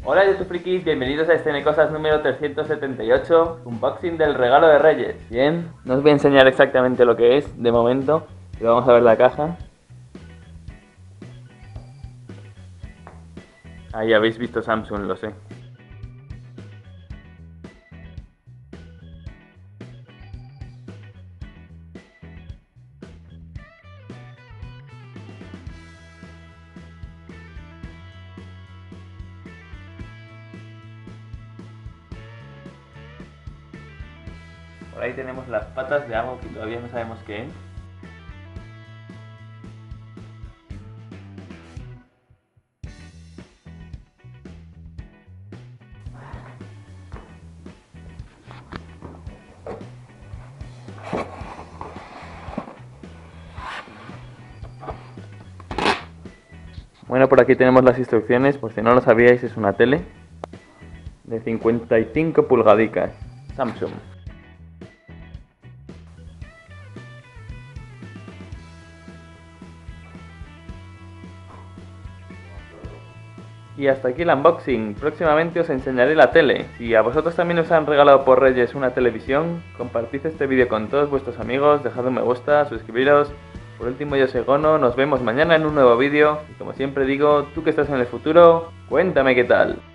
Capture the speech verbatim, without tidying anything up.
Hola YouTube frikis, bienvenidos a este Cosas número trescientos setenta y ocho, unboxing del regalo de Reyes. Bien, no os voy a enseñar exactamente lo que es de momento, pero vamos a ver la caja. Ahí habéis visto Samsung, lo sé. Por ahí tenemos las patas de algo que todavía no sabemos qué es. Bueno, por aquí tenemos las instrucciones, por si no lo sabíais, es una tele de cincuenta y cinco pulgadicas, Samsung. Y hasta aquí el unboxing. Próximamente os enseñaré la tele. Si a vosotros también os han regalado por Reyes una televisión, compartid este vídeo con todos vuestros amigos, dejad un me gusta, suscribiros. Por último, yo soy Gono, nos vemos mañana en un nuevo vídeo. Y como siempre digo, tú que estás en el futuro, cuéntame qué tal.